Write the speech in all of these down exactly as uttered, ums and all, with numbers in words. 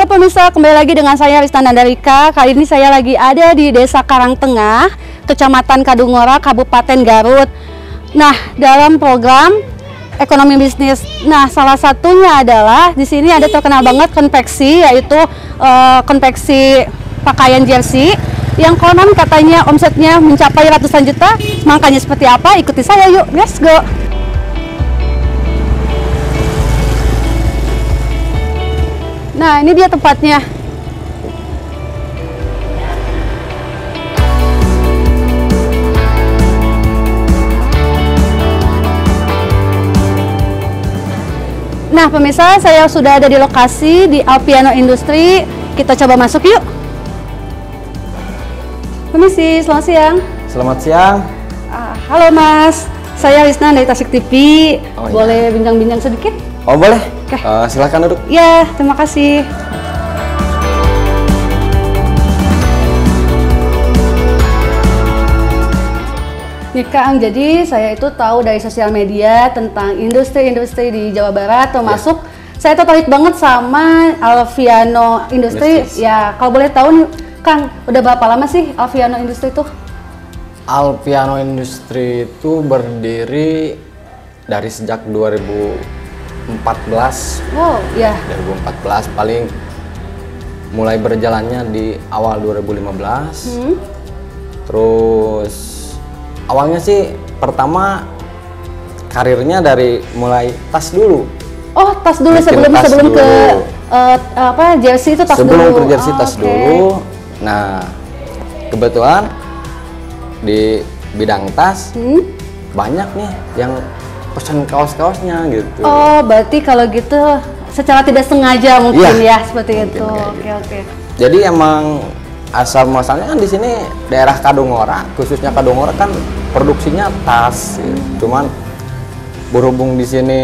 Halo pemirsa, kembali lagi dengan saya Risna Nandalika. Kali ini saya lagi ada di Desa Karangtengah, Kecamatan Kadungora, Kabupaten Garut. Nah, dalam program ekonomi bisnis. Nah, salah satunya adalah di sini ada terkenal banget konveksi, yaitu uh, konveksi pakaian jersey yang konon katanya omsetnya mencapai ratusan juta. Makanya seperti apa? Ikuti saya yuk, let's go. Nah, ini dia tempatnya. Nah, pemirsa, saya sudah ada di lokasi di Alpiano Industri. Kita coba masuk yuk. Permisi, selamat siang. Selamat siang. Ah, halo Mas, saya Risna dari Tasik T V. Oh, boleh bincang-bincang ya. sedikit? Oh boleh. Oke. Uh, silakan duduk. Ya, terima kasih. Nih Kang, jadi saya itu tahu dari sosial media tentang industri-industri di Jawa Barat, termasuk ya. Saya tertarik banget sama Alpiano Industri. Industries. Ya, kalau boleh tahu nih Kang, udah berapa lama sih Alpiano Industri itu? Alpiano Industri itu berdiri dari sejak dua ribu empat belas. Wow, ya. dua ribu empat belas paling mulai berjalannya di awal dua ribu lima belas. Hmm. Terus awalnya sih pertama karirnya dari mulai tas dulu. Oh, tas dulu Bikin sebelum tas sebelum dulu. ke uh, apa jersey itu tas sebelum dulu. Sebelum ke jersey oh, tas okay. dulu. Nah, kebetulan di bidang tas hmm? banyak nih yang pesan kaos-kaosnya gitu. Oh, berarti kalau gitu secara tidak sengaja mungkin ya, ya seperti mungkin itu. Oke, gitu. oke. Jadi emang asal muasalnya kan di sini daerah Kadungora, khususnya Kadungora kan produksinya tas. Gitu. Cuman berhubung di sini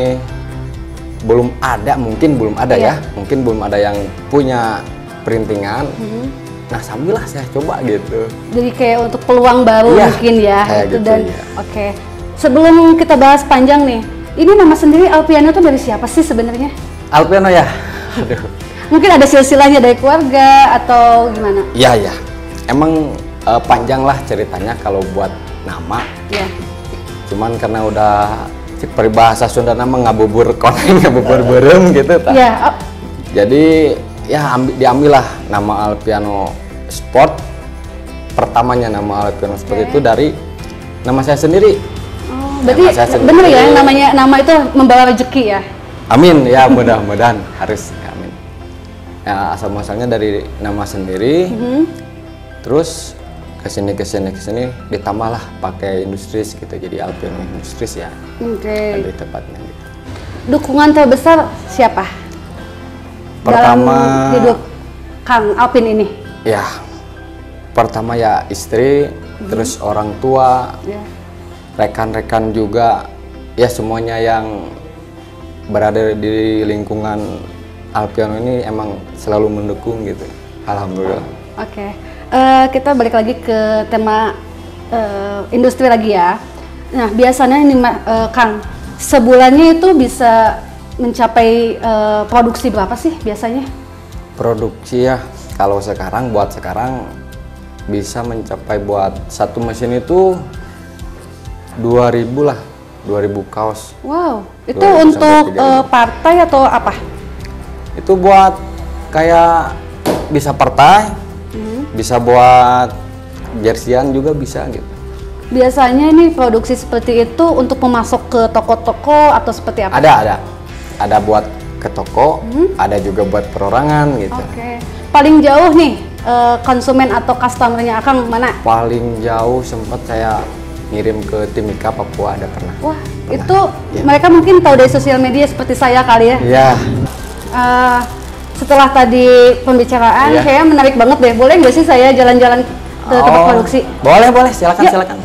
belum ada, mungkin belum ada iya. ya, mungkin belum ada yang punya printingan. Hmm. Nah, sambillah saya coba gitu. Jadi kayak untuk peluang baru ya, mungkin ya. Itu gitu, dan ya. Oke. Okay. Sebelum kita bahas panjang nih, ini nama sendiri Alpiano itu dari siapa sih sebenarnya? Alpiano ya? Aduh. Mungkin ada silsilahnya dari keluarga atau gimana? Iya, ya. Emang uh, panjang lah ceritanya kalau buat nama. Iya. Cuman karena udah peribahasa Sunda nama ngabubur koneng, ngabubur berem gitu. Iya. Oh. Jadi ya ambil, diambillah nama Alpiano Sport. Pertamanya nama Alpiano Sport okay. itu dari nama saya sendiri. Berarti bener ya namanya nama itu membawa rezeki ya? Amin ya, mudah-mudahan harus ya, amin. Ya, asal muasalnya dari nama sendiri, mm-hmm. terus kesini kesini kesini ditambahlah pakai Industries gitu, jadi Alpiano Industries ya. Oke. Okay. Di tempatnya gitu. Dukungan terbesar siapa? Pertama dalam hidup Kang Alpin ini? Ya, pertama ya istri, mm-hmm. terus orang tua. Yeah. Rekan-rekan juga, ya semuanya yang berada di lingkungan Alpiano ini emang selalu mendukung gitu. Alhamdulillah. Oke, okay. uh, kita balik lagi ke tema uh, industri lagi ya. Nah, biasanya ini uh, Kang, sebulannya itu bisa mencapai uh, produksi berapa sih biasanya? Produksi ya, kalau sekarang buat sekarang bisa mencapai buat satu mesin itu dua ribu lah, dua ribu kaos. Wow, itu untuk uh, partai atau apa? Itu buat kayak bisa partai, hmm. bisa buat jersian juga bisa gitu. Biasanya nih produksi seperti itu untuk memasok ke toko-toko atau seperti apa? Ada, ada. Ada buat ke toko, hmm? ada juga buat perorangan gitu. Oke. Okay. Paling jauh nih uh, konsumen atau customernya Akang mana? Paling jauh sempat saya ngirim ke Timika, Papua, ada pernah. Wah, pernah. Itu ya. Mereka mungkin tahu dari sosial media seperti saya kali ya? Iya. Uh, setelah tadi pembicaraan, ya. Kayaknya menarik banget deh. Boleh nggak sih saya jalan-jalan ke oh, tempat produksi? Boleh, boleh. Silakan, Yuk. silakan.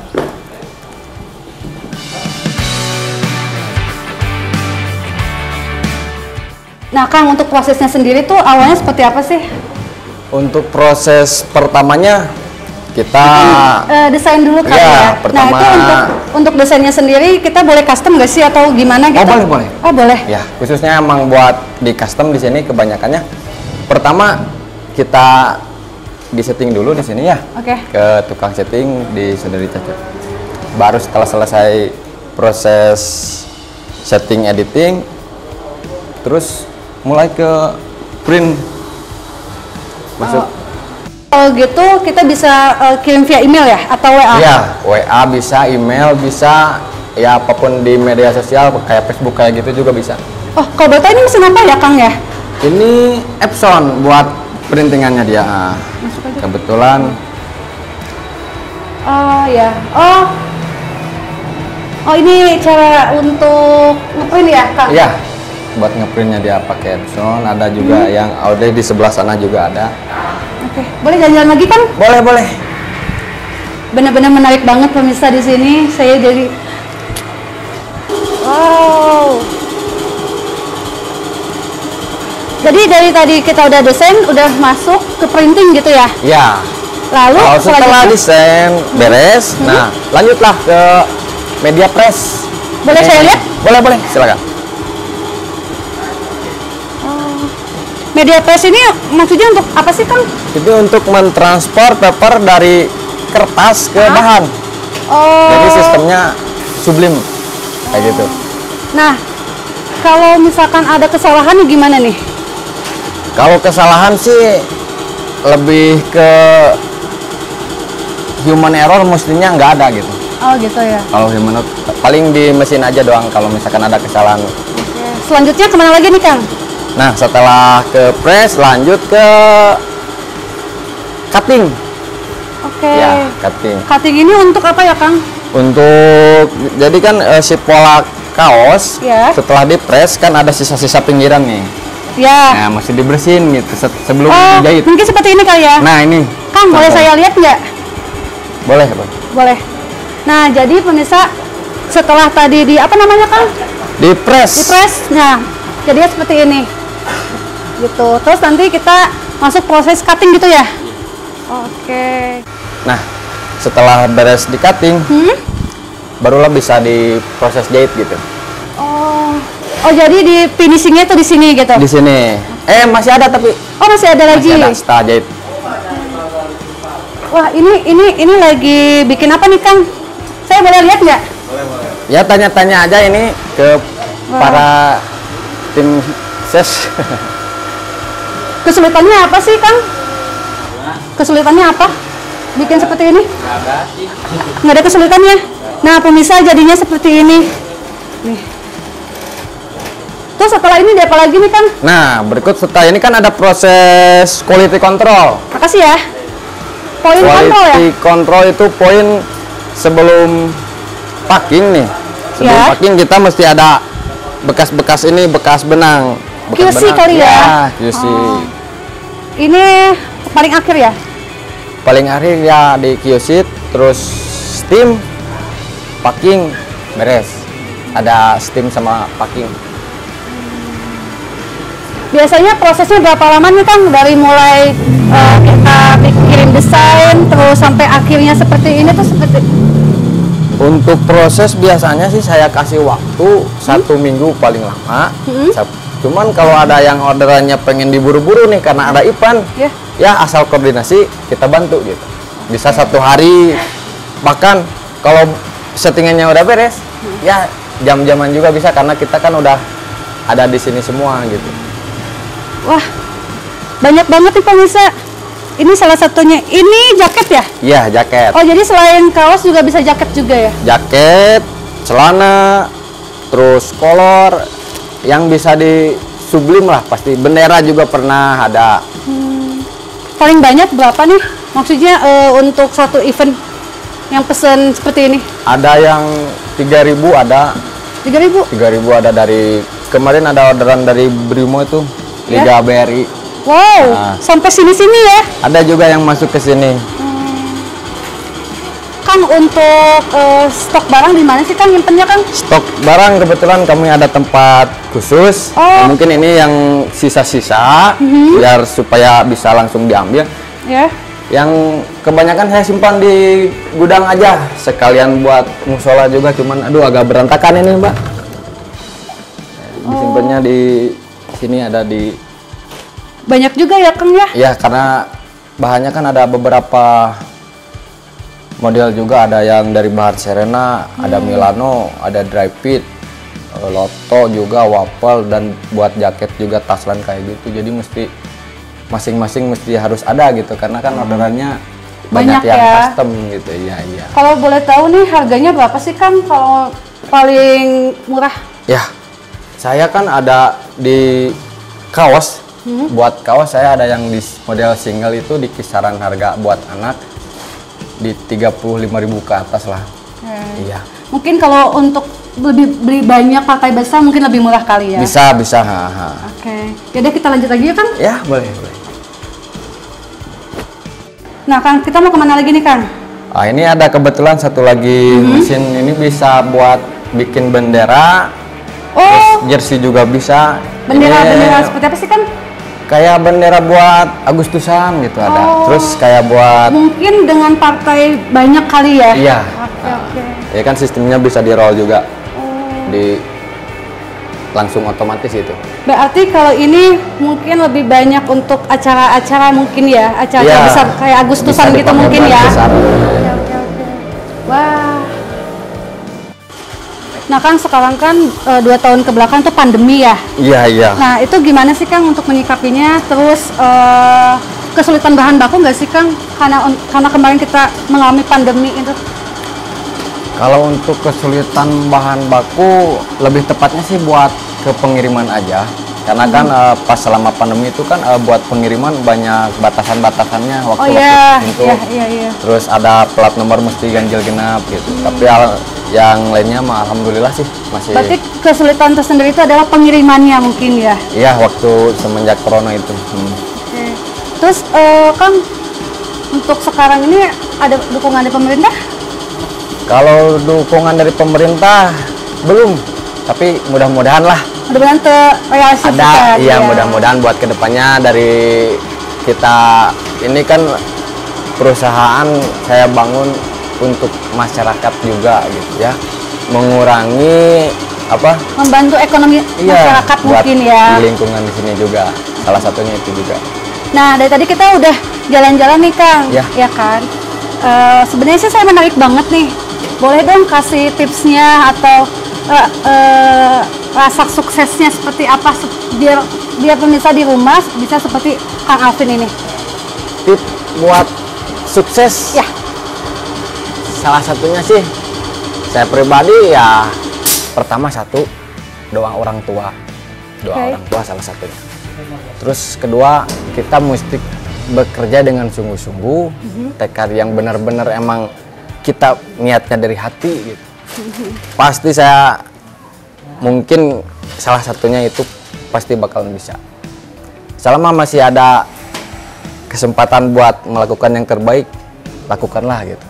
Nah, Kang, untuk prosesnya sendiri tuh awalnya seperti apa sih? Untuk proses pertamanya kita uh, desain dulu kan ya, ya. Pertama, nah itu untuk untuk desainnya sendiri kita boleh custom nggak sih atau gimana gitu? Oh boleh boleh. Oh boleh. Ya khususnya emang buat di custom di sini kebanyakannya Pertama kita di setting dulu di sini ya. Oke. Okay. Ke tukang setting di Saudari Caca. Baru setelah selesai proses setting editing, terus mulai ke print. Masuk. Oh. Kalau gitu kita bisa uh, kirim via email ya atau W A? Iya, W A bisa, email bisa, ya apapun di media sosial kayak Facebook kayak gitu juga bisa. Oh, kalau berarti ini mesin apa ya Kang ya? Ini Epson buat printingannya dia. Masuk aja. Kebetulan. Oh ya, oh, oh ini cara untuk ngeprint ya Kang? Iya, buat ngeprintnya dia pakai Epson. Ada juga hmm. yang ada di sebelah sana juga ada. Oke, boleh jalan-jalan lagi kan? Boleh, boleh. Benar-benar menarik banget pemirsa di sini. Saya jadi, wow. Jadi dari tadi kita udah desain, udah masuk ke printing gitu ya? Iya. Lalu kalau setelah desain beres, hmm. nah lanjutlah ke media press. Boleh eh, saya lihat? Boleh, boleh. Silakan. Media press ini maksudnya untuk apa sih Kang? Itu untuk mentransfer paper dari kertas ke Hah? bahan. Oh. Jadi sistemnya sublim kayak oh. gitu. Nah, kalau misalkan ada kesalahan gimana nih? Kalau kesalahan sih lebih ke human error, mestinya nggak ada gitu. Oh gitu ya. Kalau human paling di mesin aja doang kalau misalkan ada kesalahan. Oke. Selanjutnya kemana lagi nih Kang? Nah, setelah ke press, lanjut ke cutting. Oke. Okay. Ya, cutting. Cutting ini untuk apa ya, Kang? Untuk, jadi kan eh, si pola kaos, yeah. setelah di press kan ada sisa-sisa pinggiran nih. Ya. Yeah. Nah, mesti dibersihin gitu sebelum oh, dijahit. Mungkin seperti ini kali ya? Nah, ini. Kang, Contoh. boleh saya lihat nggak? Boleh, Bang. Boleh. Nah, jadi pemirsa, setelah tadi di, apa namanya, Kang? Di press. Di press, nah, jadinya seperti ini. Gitu. Terus nanti kita masuk proses cutting gitu ya? Oke. Nah, setelah beres di cutting, hmm? barulah bisa diproses jahit gitu. Oh, oh jadi di finishingnya tuh di sini gitu? Di sini. Eh masih ada tapi. Oh masih ada lagi. Masih ada setelah jahit. Wah ini ini ini lagi bikin apa nih Kang? Saya boleh lihat nggak? Boleh boleh. Ya tanya-tanya aja ini ke Wah. para tim ses. Kesulitannya apa sih Kang? Kesulitannya apa? Bikin seperti ini? Nggak ada sih. Nggak ada kesulitannya? Nah, pemirsa jadinya seperti ini. Nih. Terus setelah ini dia apa lagi nih Kang? Nah, berikut setelah ini kan ada proses quality control. Makasih ya. Poin control ya? Quality control itu poin sebelum packing nih. Sebelum ya. packing kita mesti ada bekas-bekas ini, bekas benang. Bekas Q C benang. Kali ya? Ya, Q C. Oh. Ini paling akhir ya? Paling akhir ya di Q C, terus steam, packing, beres. Ada steam sama packing. Biasanya prosesnya berapa lama nih Kang? Dari mulai uh, kita kirim desain, terus sampai akhirnya seperti ini tuh seperti? Untuk proses biasanya sih saya kasih waktu hmm? satu minggu paling lama. Hmm? Cuman kalau ada yang orderannya pengen diburu-buru nih karena ada event, yeah. ya asal koordinasi kita bantu gitu. Bisa satu hari, bahkan kalau settingannya udah beres, hmm. ya jam-jaman juga bisa karena kita kan udah ada di sini semua gitu. Wah, banyak banget nih pemirsa. Ini salah satunya. Ini jaket ya? Iya, jaket. Oh, jadi selain kaos juga bisa jaket juga ya? Jaket, celana, terus kolor, yang bisa di sublim lah pasti. Bendera juga pernah ada. Hmm. Paling banyak berapa nih? Maksudnya uh, untuk satu event yang pesen seperti ini? Ada yang tiga ribu ada. tiga ribu? tiga ribu ada dari, kemarin ada orderan dari Brimo itu. Liga ya? B R I. Wow, nah, sampai sini-sini ya? Ada juga yang masuk ke sini. Hmm. Kang, untuk uh, stok barang di mana sih Kang nyimpennya Kang? Stok barang kebetulan kami ada tempat khusus. Oh. Nah, mungkin ini yang sisa-sisa, mm-hmm. biar supaya bisa langsung diambil. Ya. Yeah. Yang kebanyakan saya simpan di gudang aja, sekalian buat musola juga. Cuman, aduh agak berantakan ini Mbak. Disimpannya oh. di sini ada di banyak juga ya Kang ya? Iya, karena bahannya kan ada beberapa model juga, ada yang dari bahan Serena, hmm. ada Milano, ada dry fit, Lotto juga, waffle, dan buat jaket juga taslan kayak gitu. Jadi mesti masing-masing mesti harus ada gitu, karena kan orderannya banyak, banyak yang ya. Custom gitu. Iya, iya. Kalau boleh tahu nih harganya berapa sih Kang kalau paling murah? Ya, saya kan ada di kaos. Hmm? Buat kaos saya ada yang di model single itu di kisaran harga buat anak di tiga puluh lima ribu ke atas lah. Hmm. Iya. Mungkin kalau untuk lebih beli banyak pakai besar mungkin lebih murah kali ya? Bisa, bisa. Oke. Okay. Yaudah kita lanjut lagi ya Kang? Ya, boleh, boleh. Nah Kang, kita mau kemana lagi nih Kang? Ah, ini ada kebetulan satu lagi mm-hmm. mesin ini bisa buat bikin bendera. Oh. Jersey juga bisa. Bendera-bendera seperti apa sih Kang? Kayak bendera buat Agustusan gitu oh. ada. Terus kayak buat. Mungkin dengan partai banyak kali ya? Iya. Oke oke. Ya kan sistemnya bisa di roll juga. Oh. Di langsung otomatis itu. Berarti kalau ini mungkin lebih banyak untuk acara-acara mungkin ya, acara ya, besar kayak Agustusan gitu mungkin ya. Besar. Oke, oke, oke. Wah. Nah Kang, sekarang kan e, dua tahun ke belakang tuh pandemi ya. Iya iya. Nah itu gimana sih Kang untuk menyikapinya? Terus e, kesulitan bahan baku nggak sih Kang? Karena karena kemarin kita mengalami pandemi itu. Kalau untuk kesulitan bahan baku, lebih tepatnya sih buat ke pengiriman aja. Karena hmm. kan uh, pas selama pandemi itu kan uh, buat pengiriman banyak batasan-batasannya waktu-waktu oh, iya. tertentu. Iya, iya, iya. Terus ada plat nomor mesti ganjil genap gitu. Hmm. Tapi al yang lainnya mah alhamdulillah sih masih. Berarti kesulitan tersendiri itu adalah pengirimannya mungkin ya? Iya, waktu semenjak corona itu. Hmm. Oke. Terus uh, Kang, untuk sekarang ini ada dukungan dari pemerintah? Kalau dukungan dari pemerintah belum, tapi mudah-mudahan lah. Mudah-mudahan terrealisasi. Ada, iya ya. Mudah-mudahan buat kedepannya dari kita ini kan perusahaan saya bangun untuk masyarakat juga gitu ya, mengurangi apa? Membantu ekonomi iya, masyarakat mungkin ya. Di lingkungan di sini juga, salah satunya itu juga. Nah dari tadi kita udah jalan-jalan nih Kang, ya, ya kan? Uh, sebenarnya sih saya menarik banget nih. Boleh dong kasih tipsnya atau uh, uh, rasa suksesnya seperti apa biar biar pemirsa di rumah bisa seperti Kang Alvin ini. Tips buat sukses? Ya. Salah satunya sih saya pribadi ya pertama satu doa orang tua, doa okay. orang tua salah satunya. Terus kedua kita mesti bekerja dengan sungguh-sungguh, mm-hmm. tekad yang benar-benar emang kita niatnya dari hati gitu. Mm-hmm. Pasti saya mungkin salah satunya itu pasti bakalan bisa. Selama masih ada kesempatan buat melakukan yang terbaik, lakukanlah gitu.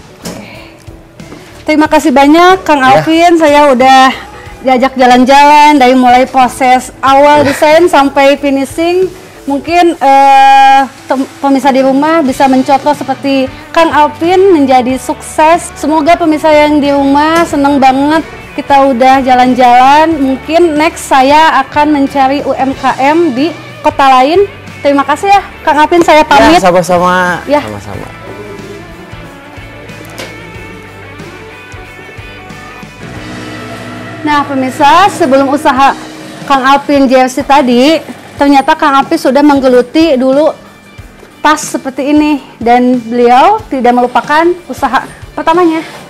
Terima kasih banyak Kang ya. Alvin, saya udah diajak jalan-jalan dari mulai proses awal desain sampai finishing. Mungkin uh, pemirsa di rumah bisa mencontoh seperti Kang Alvin menjadi sukses. Semoga pemirsa yang di rumah seneng banget kita udah jalan-jalan. Mungkin next saya akan mencari U M K M di kota lain. Terima kasih ya Kang Alvin, saya pamit. Ya, sama-sama. Ya. Sama-sama. Nah pemirsa, sebelum usaha Kang Alvin Jersey tadi, ternyata Kang Alvin sudah menggeluti dulu tas seperti ini dan beliau tidak melupakan usaha pertamanya.